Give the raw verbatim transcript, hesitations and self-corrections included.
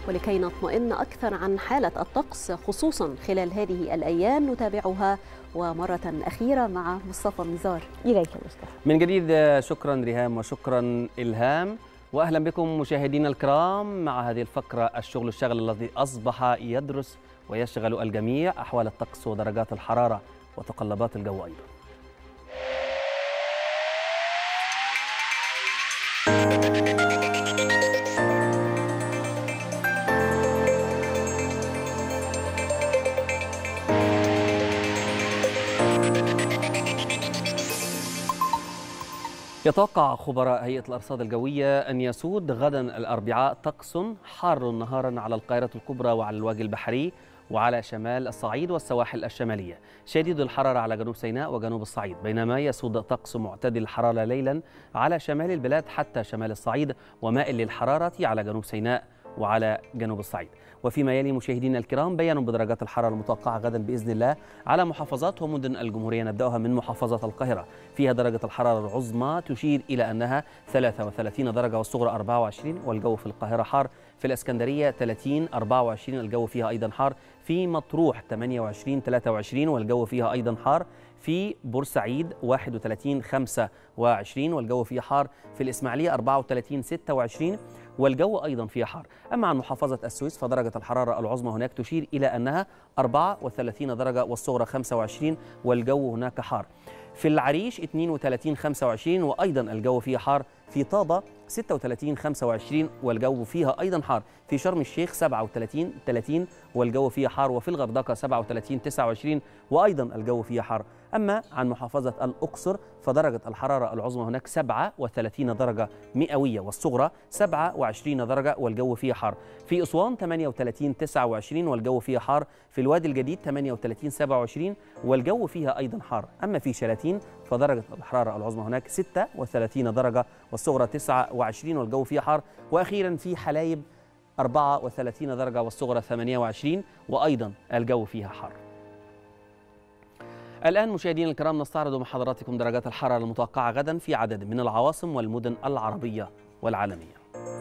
ولكي نطمئن أكثر عن حالة الطقس خصوصا خلال هذه الأيام نتابعها ومرة أخيرة مع مصطفى نزار. إليك مصطفى. من جديد شكرا ريهام وشكرا إلهام، وأهلا بكم مشاهدينا الكرام مع هذه الفقرة الشغل الشاغل الذي أصبح يدرس ويشغل الجميع، أحوال الطقس ودرجات الحرارة وتقلبات الجو أيضا. يتوقع خبراء هيئة الأرصاد الجوية أن يسود غدا الأربعاء طقس حار نهارا على القاهرة الكبرى وعلى الوجه البحري وعلى شمال الصعيد والسواحل الشمالية، شديد الحرارة على جنوب سيناء وجنوب الصعيد، بينما يسود طقس معتدل الحرارة ليلا على شمال البلاد حتى شمال الصعيد ومائل للحرارة على جنوب سيناء وعلى جنوب الصعيد. وفيما يلي مشاهدينا الكرام بيان بدرجات الحرارة المتوقعة غدا بإذن الله على محافظات ومدن الجمهورية. نبدأها من محافظة القاهرة، فيها درجة الحرارة العظمى تشير إلى أنها ثلاثة وثلاثين درجة والصغرى أربعة وعشرين، والجو في القاهرة حار. في الإسكندرية ثلاثين أربعة وعشرين الجو فيها أيضا حار. في مطروح ثمانية وعشرين ثلاثة وعشرين والجو فيها أيضا حار. في بورسعيد واحد وثلاثين خمسة وعشرين والجو فيها حار. في الإسماعيلية أربعة وثلاثين ستة وعشرين والجو أيضا فيها حار. أما عن محافظة السويس فدرجة الحرارة العظمى هناك تشير إلى أنها أربعة وثلاثين درجة والصغرى خمسة وعشرين والجو هناك حار. في العريش اثنين وثلاثين خمسة وعشرين وأيضا الجو فيها حار. في طابة ستة وثلاثين خمسة وعشرين والجو فيها أيضا حار. في شرم الشيخ سبعة وثلاثين ثلاثين والجو فيها حار. وفي الغردقة سبعة وثلاثين تسعة وعشرين وأيضا الجو فيها حار. أما عن محافظة الأقصر فدرجة الحرارة العظمى هناك سبعة وثلاثين درجة مئوية والصغرى سبعة وعشرين درجة والجو فيها حار. في أسوان ثمانية وثلاثين تسعة وعشرين والجو فيها حار. في الوادي الجديد ثمانية وثلاثين سبعة وعشرين والجو فيها أيضا حار. أما في شلاتين فدرجة الحرارة العظمى هناك ستة وثلاثين درجة والصغرى تسعة وعشرين والجو فيها حار. وأخيرا في حلايب أربعة وثلاثين درجة والصغرى ثمانية وعشرين وأيضا الجو فيها حار. الآن مشاهدينا الكرام نستعرض مع حضراتكم درجات الحرارة المتوقعة غدا في عدد من العواصم والمدن العربية والعالمية.